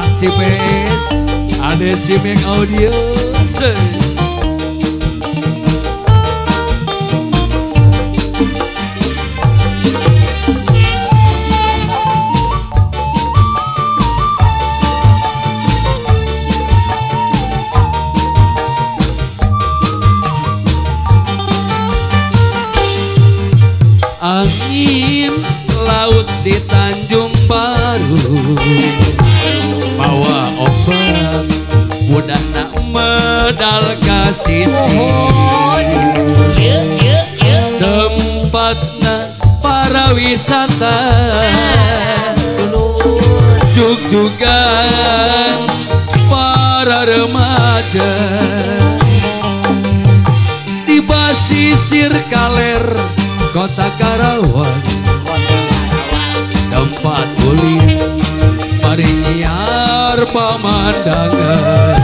CPS ada Cimeng Audio. Angin laut di Tanjung Baru bawa ombak mudah nak medal kasisi tempatna para wisata jug-jugan para remaja di basisir Kaler Kota Karawang, tempat kulit bari nyiar pamandangan.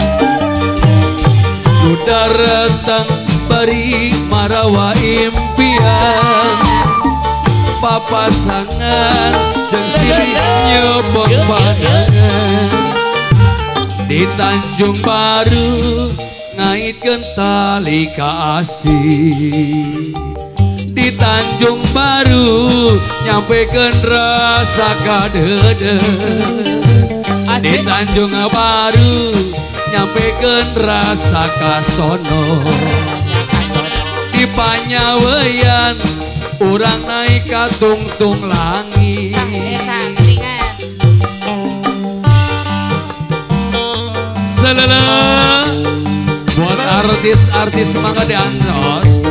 Sudah retang bari marawa impian, papasangan jeung silih nyebok pandangan. Di Tanjung Baru ngaitkeun tali kasih. Di Tanjung Baru nyampekeun rasa kadede. Di Tanjung Baru nyampekeun rasa kasono. Di Panyaweyan urang naik ka tungtung langit. Selele buat artis-artis mangga diantos.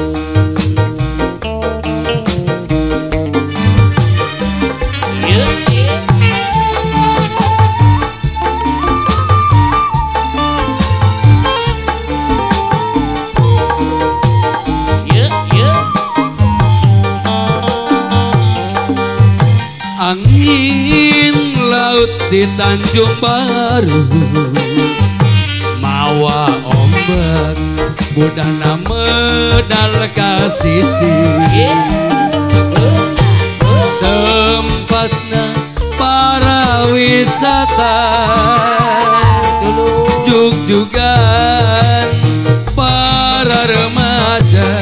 Angin laut di Tanjung Baru mawa ombak mudah medal kasisi tempatna para wisata jug-jugan para remaja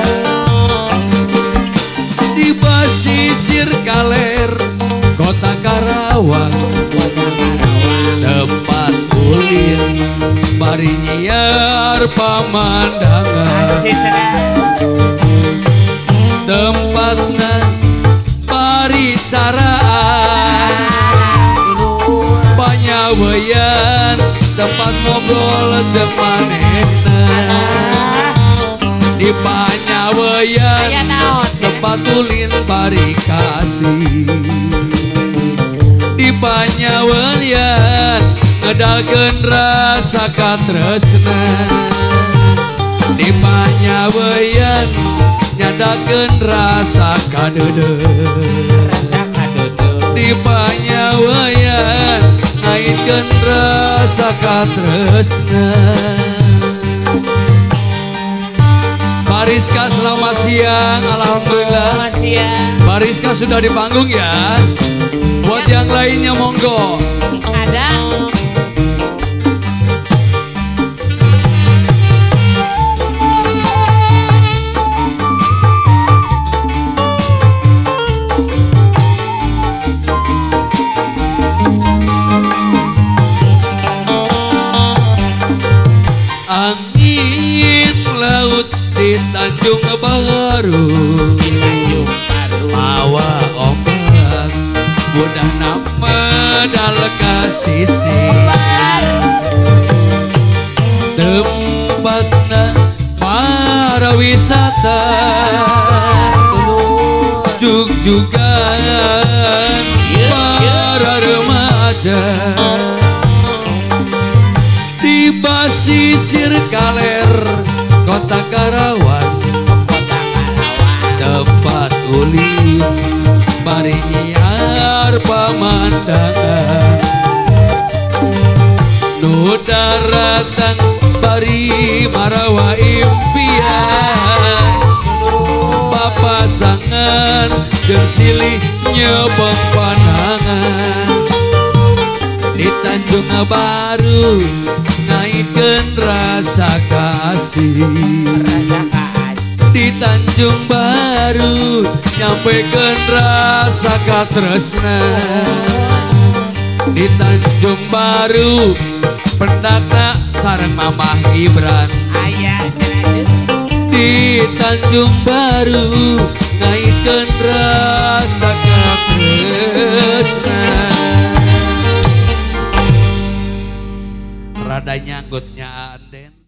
di basisir Kaler Kota Karawang, tempat kulit bari nyiar pamandangan. Tempatna bari caraan Panyaweyan, tempat ngobrol jeung manehna. Di Panyaweyan tempat ulin bari kasih. Di Panyaweyan ngedalkeun rasa katresna. Di Panyaweyan nyadakeun rasa kadede. Di Panyaweyan ngaitkeun rasa katresna. Bariska selamat siang, alhamdulillah. Bariska sudah di panggung ya. Buat yang lainnya monggo. Ada. Angin laut di Tanjung Baru mawa ombak mudah medal kasisi tempatna para wisata jug-jugan para remaja di basisir Kaler Kota Karawang, tempat ulin bari nyiar pamandangan. Nu daratan bari marawa impian, papasangan jeung silih nyebeng pandangan. Di Tanjung Baru naikkan rasa kasih. Di Tanjung Baru nyampaikan rasa katresna. Di Tanjung Baru pendakna sareng Mamah Gibran. Di Tanjung Baru naikkan rasa katresna. Rada nyanggutnya Anden.